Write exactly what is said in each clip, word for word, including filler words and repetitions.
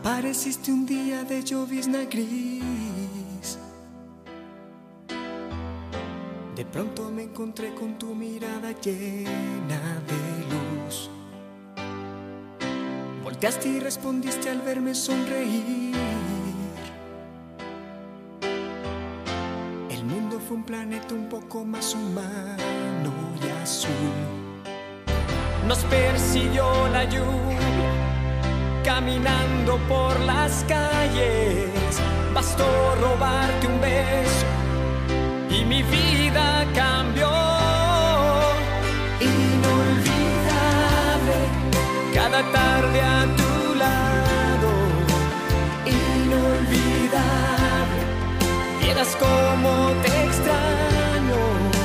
Apareciste un día de llovizna gris. De pronto me encontré con tu mirada llena de luz. Volteaste y respondiste al verme sonreír. El mundo fue un planeta un poco más humano y azul. Nos persiguió la lluvia caminando por las calles. Bastó robarte un beso y mi vida cambió. Inolvidable, cada tarde a tu lado. Inolvidable, vieras cómo te extraño.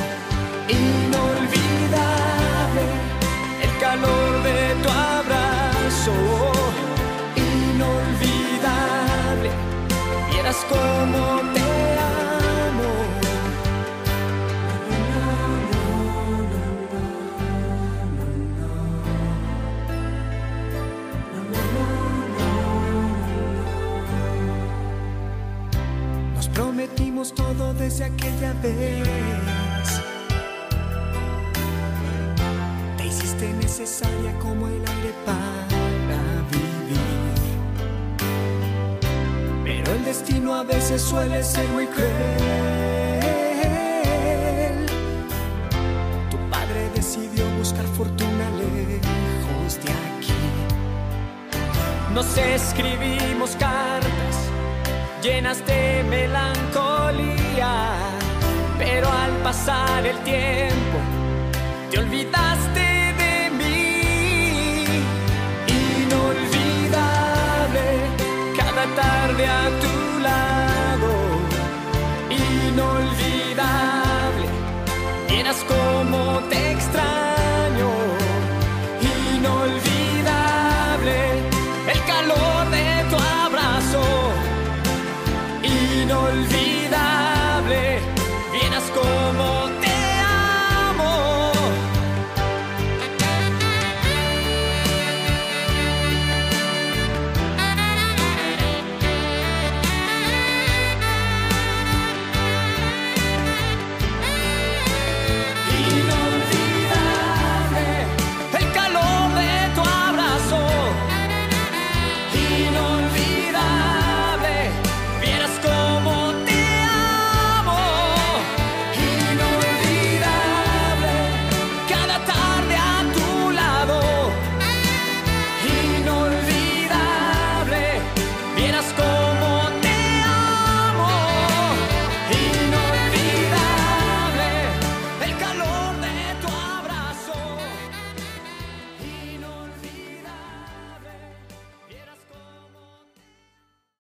Inolvidable, el calor de tu abrazo. Inolvidable, vieras cómo te amo. Nos prometimos todo desde aquella vez. Te hiciste necesaria como el aire para vivir. Pero el destino a veces suele ser muy cruel. Tu padre decidió buscar fortuna lejos de aquí. Nos escribimos cartas llenas de melancolía, pero al pasar el tiempo